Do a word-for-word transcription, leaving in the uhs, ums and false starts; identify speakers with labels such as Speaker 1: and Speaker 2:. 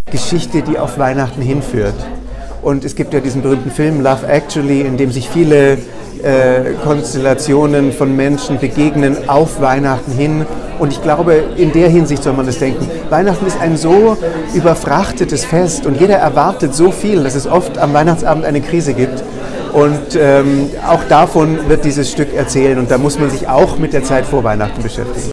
Speaker 1: Geschichte, die auf Weihnachten hinführt. Und es gibt ja diesen berühmten Film Love Actually, in dem sich viele äh, Konstellationen von Menschen begegnen auf Weihnachten hin. Und ich glaube, in der Hinsicht soll man das denken. Weihnachten ist ein so überfrachtetes Fest und jeder erwartet so viel, dass es oft am Weihnachtsabend eine Krise gibt. Und ähm, auch davon wird dieses Stück erzählen und da muss man sich auch mit der Zeit vor Weihnachten beschäftigen.